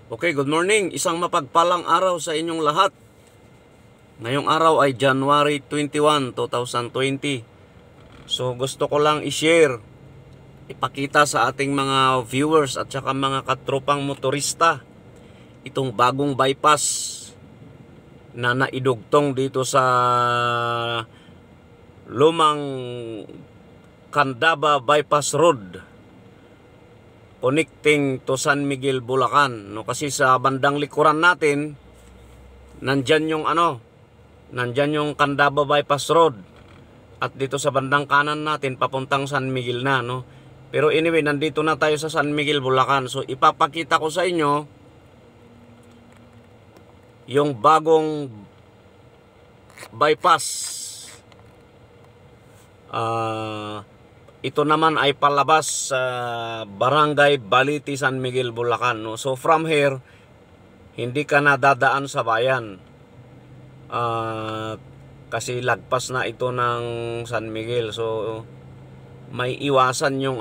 Okay, good morning. Isang mapagpalang araw sa inyong lahat. Ngayong araw ay January 21, 2020. So gusto ko lang i-share, ipakita sa ating mga viewers at saka mga katropang motorista itong bagong bypass na naidugtong dito sa lumang Candaba Bypass Road, connecting to San Miguel, Bulacan. No, kasi sa bandang likuran natin, nandyan yung Candaba Bypass Road. At dito sa bandang kanan natin, papuntang San Miguel na, no. Pero anyway, nandito na tayo sa San Miguel, Bulacan. So ipapakita ko sa inyo yung bagong bypass. Ito naman ay palabas sa Barangay Baliti, San Miguel, Bulacan, no? So from here, hindi ka na dadaan sa bayan. Kasi lagpas na ito ng San Miguel. So may iwasan yung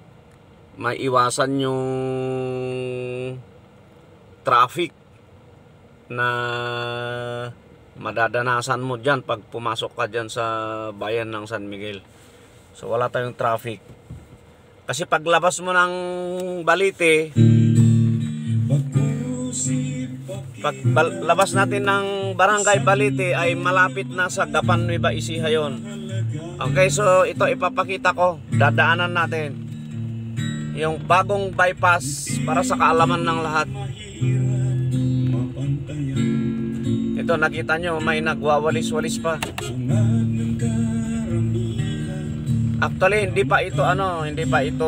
traffic na madadanasan mo dyan pag pumasok ka dyan sa bayan ng San Miguel. So wala tayong traffic. Kasi paglabas mo ng Balite, paglabas natin ng Barangay Balite ay malapit na sa Gapan Nueva Ecija yon. Okay, so ito ipapakita ko. Dadaanan natin yung bagong bypass para sa kaalaman ng lahat. Ito, nakita nyo, may nagwawalis-walis pa. Actually, hindi pa ito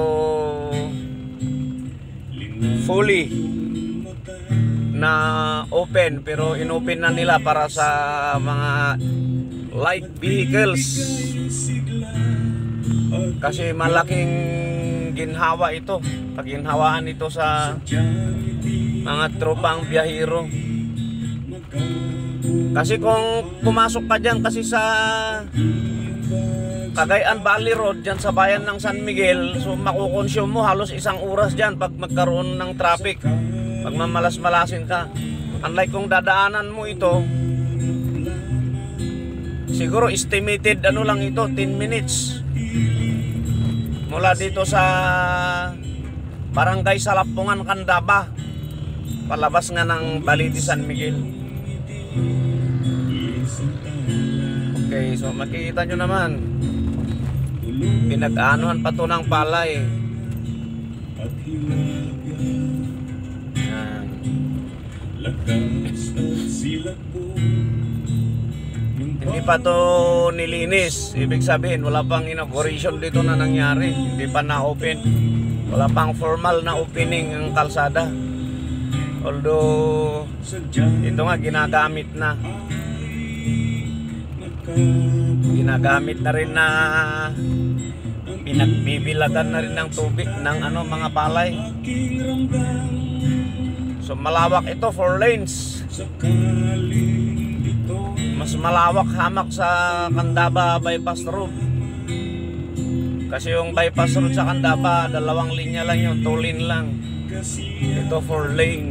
fully na open, pero inopen na nila para sa mga light vehicles. Kasi malaking ginhawa ito, pagginhawaan ito sa mga tropang biyahero. Kasi kung pumasok ka dyan kasi sa Cagayan Valley Road dyan sa bayan ng San Miguel, so makukonsume mo halos 1 oras dyan pag magkaroon ng traffic, pag mamalas-malasin ka. Unlike kung dadaanan mo ito, siguro estimated lang ito, 10 minutes mula dito sa Barangay Salapungan, Candaba, palabas nga ng Baliti, San Miguel. Okay, so makikita nyo naman, pinag-anuhan pa to ng palay. Yan. Hindi pa to nilinis. Ibig sabihin wala pang inauguration dito na nangyari. Hindi pa na-open. Wala pang formal na opening ang kalsada. Although ito nga ginagamit na rin na pinagbibilagan na rin ng tubig ng mga palay. So malawak ito, 4 lanes. Mas malawak hamak sa Candaba Bypass Road. Kasi yung bypass road sa Candaba, 2 linya lang yun, 2 lane lang. Ito 4 lane.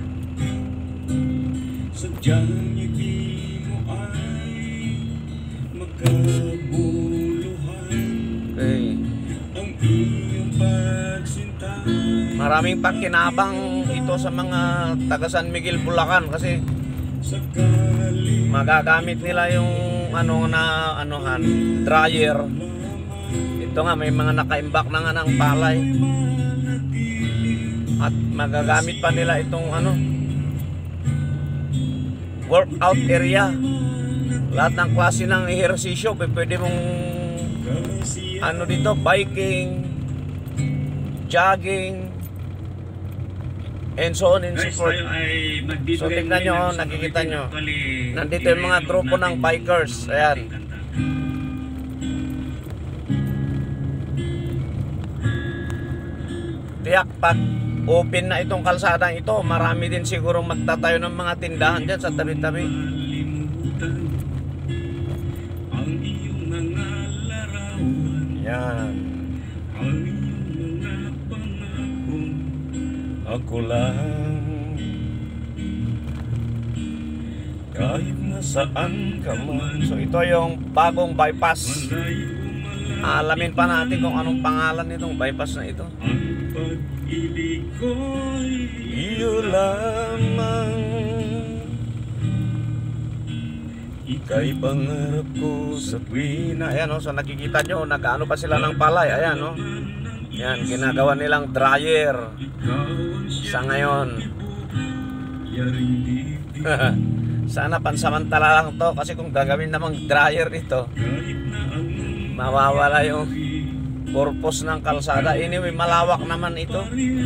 Okay. Maraming pakinabang ito sa mga taga San Miguel, Bulacan, kasi magagamit nila yung dryer. Ito nga, may mga nakaimbak na nga ng palay. At magagamit pa nila itong workout area. Lahat ng klase ng ehersisyo, pwede mong dito, biking, jogging, and so on and so forth. So tignan nyo, nakikita nyo, nandito yung mga grupo ng bikers. Ayan. Tiyak pag open na itong kalsadang ito, marami din sigurong magtatayo ng mga tindahan dyan sa tabi-tabi. Yan. Ako lang kahit nasaan ka man. So ito yung bagong bypass. Alamin pa natin kung anong pangalan nitong bypass na ito. Ang pag-ibig ko'y Iyo lamang, ika'y pangarap ko sa tuwina. Ayan o, so nakikita nyo, nag-ano pa sila ng palay. Ayan o, yan, ginagawa nilang dryer sa ngayon. Sana pansamantala lang to, kasi kung gagawin namang dryer dito, mawawala yung purpose ng kalsada. Anyway, malawak naman ito.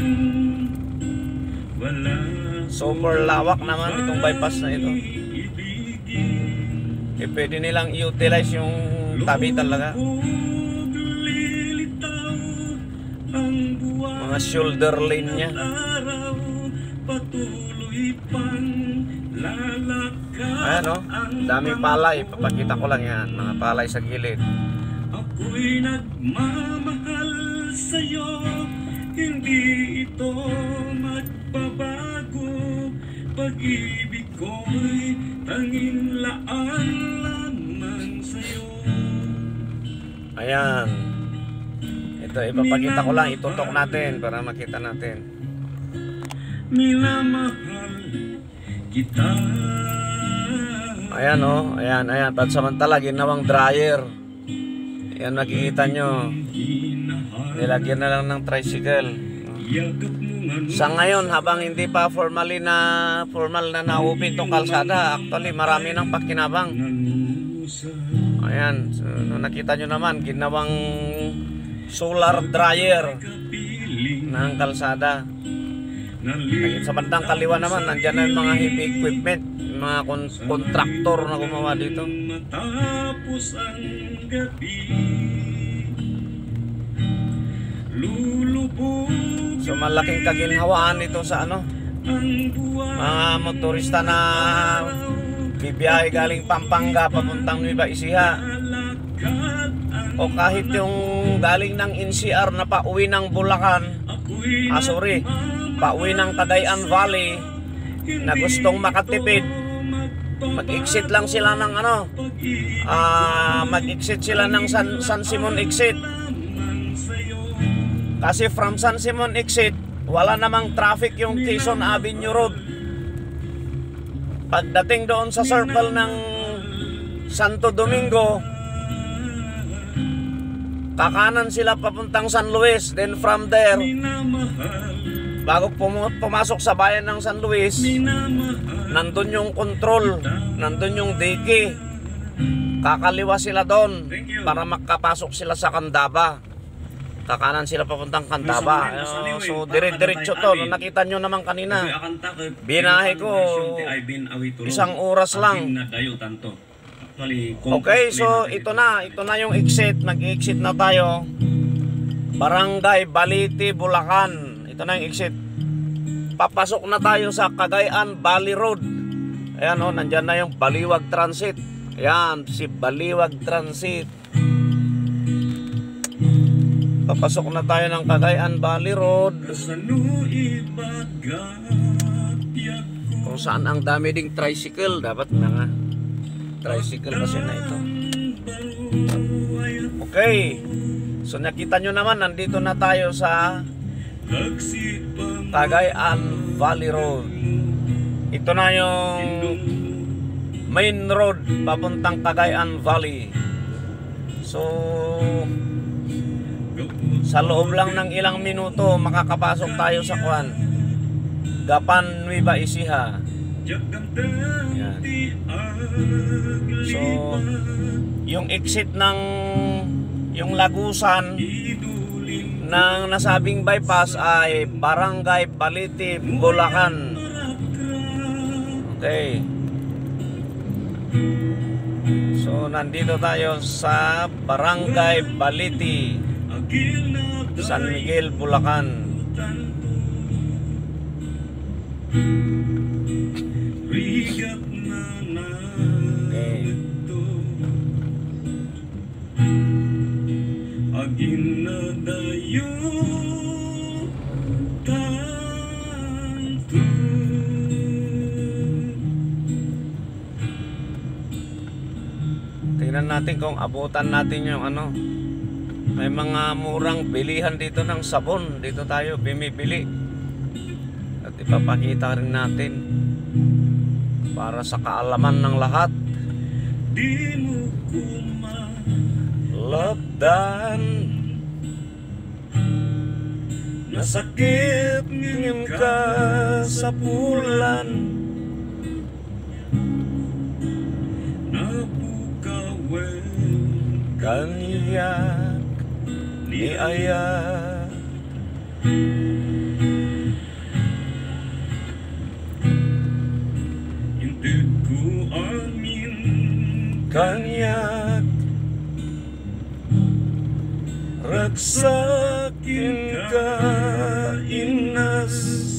Super lawak naman itong bypass na ito. Pwede nilang i-utilize yung tabi talaga. Mga shoulder lane nya. Ayan o, dami palay. Papakita ko lang yan, mga palay sa gilid. Ako'y nagmamahal sa'yo, hindi ito magbabago. Pag-ibig ko'y tanging laan lamang sa'yo. Ayan. Ito, ipapakita ko lang, itutok natin para makita natin. Minamahal kita. Ayan o, ayan, ayan. Pansamantala, ginawang dryer. Ayan, nakikita nyo. Nilagyan na lang ng tricycle. Sa ngayon, habang hindi pa formal na na-open tong kalsada, actually marami nang pakinabang. Ayan, so, nakita nyo naman, ginawang solar dryer ng kalsada. Sa bandang kaliwa naman, nandyan na yung mga heavy equipment, mga kontraktor na gumawa dito. Matapos ang gabi, lulubog So malaking kaginhawaan ito sa ano, mga motorista na bibiyahe galing Pampanga papuntang Nueva Ecija, o kahit yung galing ng NCR na pauwi ng Bulacan, pauwi ng Cagayan Valley, na gustong makatipid, mag-exit lang sila ng ano, mag-exit sila ng San Simon exit. Kasi from San Simon exit, wala namang traffic yung Quezon Avenue Road. Pagdating doon sa circle ng Santo Domingo, kakanan sila papuntang San Luis. Then from there, bago pumasok sa bayan ng San Luis, nandun yung control, nandun yung dike. Kakaliwa sila doon para makapasok sila sa Candaba. Kakanan sila papuntang Candaba. So dire-diretso to. Nung nakita nyo naman kanina, binahe ko 1 oras lang. Okay, so ito na yung exit. Nag-exit na tayo. Barangay Balite, Bulacan. Ito na yung exit. Papasok na tayo sa Cagayan Valley Road. Ayan o, nandyan na yung Baliwag Transit. Ayan, si Baliwag Transit. Papasok na tayo ng Cagayan Valley Road, kung saan ang dami ding tricycle. Dapat mga tricycle kasi na ito. Okay, so nakita nyo naman, nandito na tayo sa Cagayan Valley Road. Ito na yung main road papuntang Cagayan Valley. So sa loob lang ng ilang minuto, makakapasok tayo sa Gapan, Nueva Ecija. Yan. So, yung exit ng yung lagusan ng nasabing bypass ay Barangay Balite, Bulacan. Okay. So, nandito tayo sa Barangay Balite, San Miguel, Bulacan. Okay. Tingnan natin kung abutan natin yung ano. May mga murang bilihan dito ng sabon. Dito tayo bumibili. At ipapakita rin natin para sa kaalaman ng lahat. Di mo ko Labdan, nasakit ngin ka sa pulan, napukawen kaniyak ni Aya. Hindi ko amin Kanyak ragsakin ka inas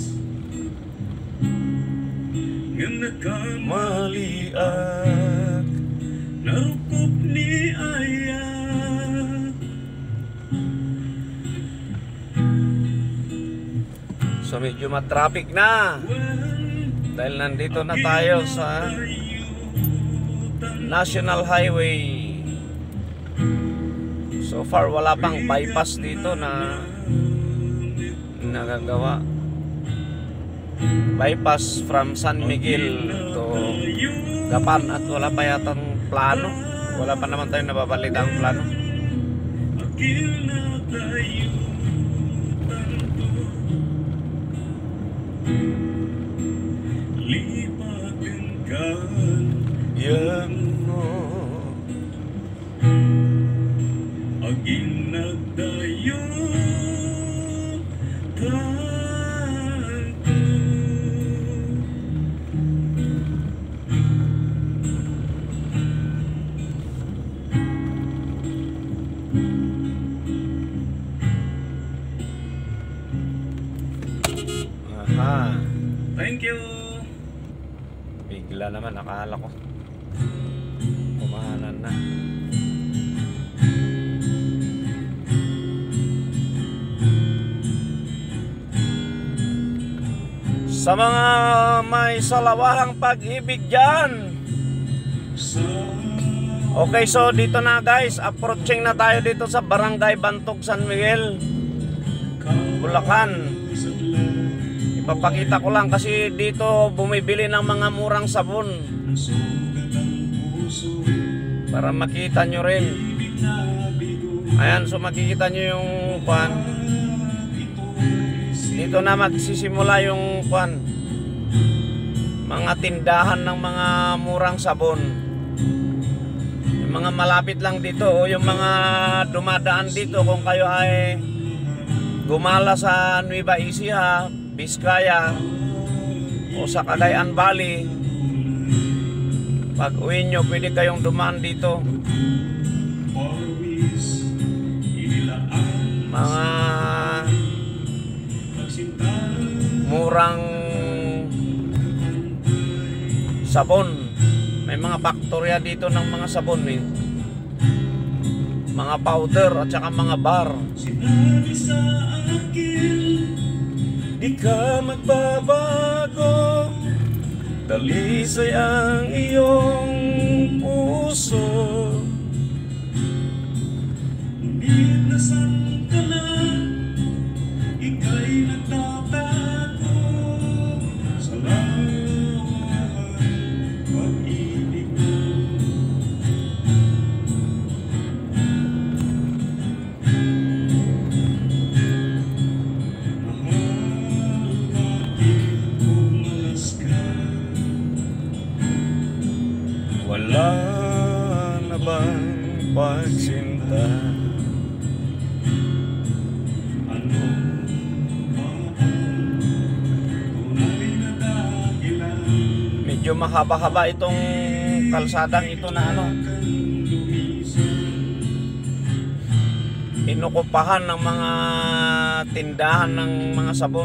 nga nakamaliak maliak. narukop ni Aya. So medyo matraffic na dahil nandito na tayo sa National Highway. So far wala pang bypass dito na nagagawa. Bypass from San Miguel to Gapan at wala pa yatang plano. Wala pa naman tayo nababalitang plano. Agil na tayo lipatin ka Yan mo. agil na tayo tanto. Aha. Thank you. Bigla naman nakala ko kumahanan na. Sa mga may salawahang pag-ibig dyan. Okay, so dito na guys, approaching na tayo dito sa Barangay Bantog, San Miguel, Bulacan. Ipapakita ko lang kasi dito bumibili ng mga murang sabon para makita nyo rin. Ayan, so makikita nyo yung kwan. Dito na magsisimula yung kwan, mga tindahan ng mga murang sabon. Yung mga malapit lang dito o yung mga dumadaan dito kung kayo ay gumala sa Nueva Ecija, Vizcaya o sa Cagayan Valley, pag uwi nyo pwede kayong dumaan dito. Mga murang sabon. May mga faktorya dito ng mga sabon eh. Mga powder at saka mga bar. Sinabi sa akin, Di ka magbabago, dalisay ang iyong puso. ngunit nasan ka na, ika'y nagtatago sa lahat pag-ibig mo. Wala na bang pagsinta? Ano ba ang tunay na dahilan Medyo mahaba-haba itong kalsadang ito na ano, kang lumisan? inukupahan ng mga tindahan ng mga sabon.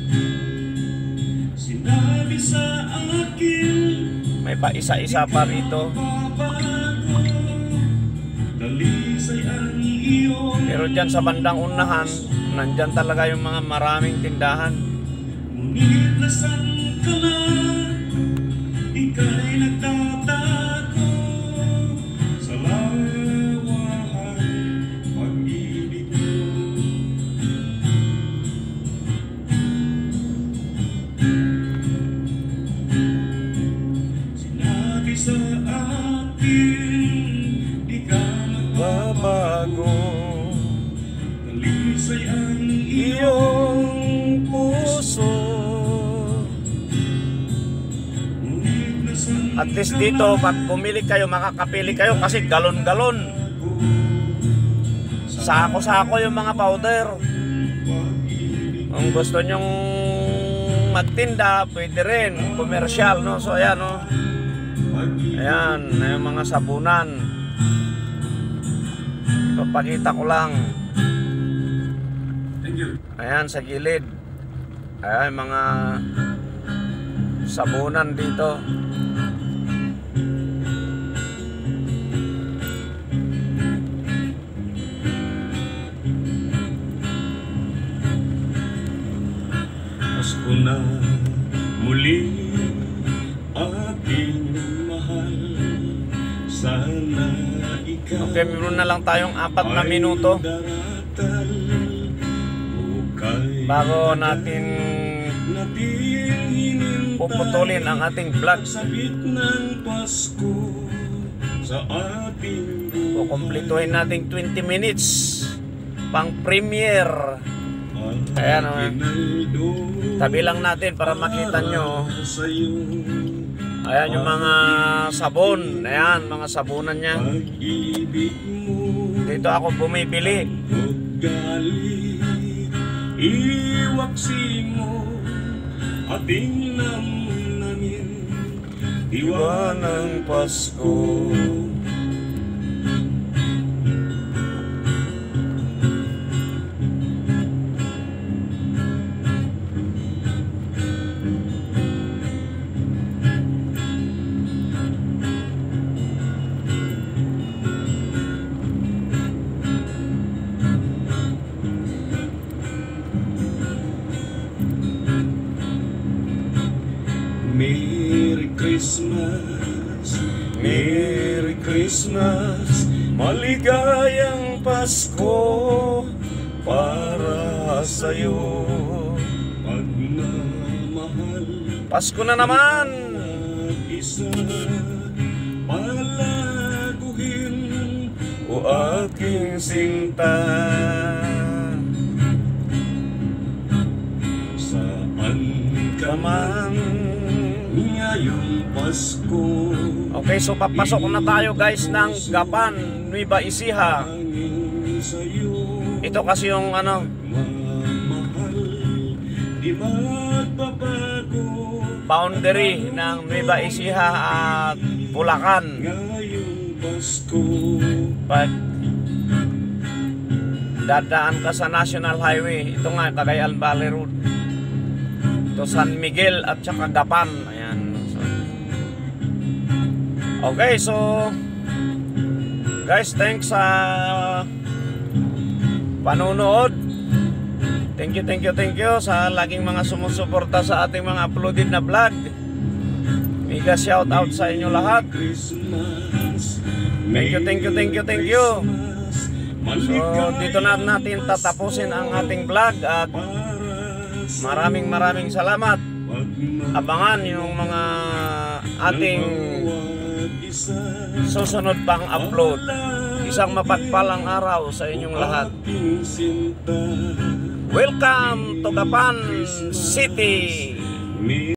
Sinabi sa akin, May pa isa-isa pa rito. babago, dalisay ang iyong. Pero dyan sa bandang unahan, nandyan talaga yung mga maraming tindahan. Ngunit nasan ka na, ika'y nagtatago sa lahat At least dito, pag bumili kayo, makakapili kayo kasi galon-galon. Sako-sako yung mga powder. Kung gusto nyong magtinda, pwede rin. Komersyal, no? So, ayan, no? Ayan, yung mga sabunan. Ipapakita ko lang. Ayan, sa gilid. Ayan, mga sabunan dito. Pasko na muli aking mahal. Sana ikaw Okay, meron na lang tayong 4 na minuto bago natin puputulin ang ating vlog. Sabit ng Pasko sa ating Kukumplituhin natin 20 minutes pang premiere. Ayan, tabi lang natin para makita nyo. Ayan yung mga sabon. Ayan, mga sabunan niya. Dito ako bumibili. Iwaksi mo ating namnamin, diwa ng Pasko. Merry Christmas, Merry Christmas, maligayang Pasko para sa'yo. Pagmamahal, Pasko na naman! isa palaguhin, o aking sinta. Saan ka man ngayong Pasko? Okay, so papasok na tayo guys ng Gapan, Nueva Ecija. Ito kasi yung ano, boundary ng Nueva Ecija at Bulacan. Pag dadaan ka sa National Highway, ito nga Cagayan Valley Road, ito San Miguel at saka Gapan. Ayan. Okay, so guys, thanks sa panonood. Thank you sa laging mga sumusuporta sa ating mga uploaded na vlog. Mega shout out sa inyo lahat. Thank you. So dito na natin tatapusin ang ating vlog at maraming salamat. Abangan yung mga ating susunod pang upload. Isang mapagpalang araw sa inyong lahat. Welcome to Gapan City.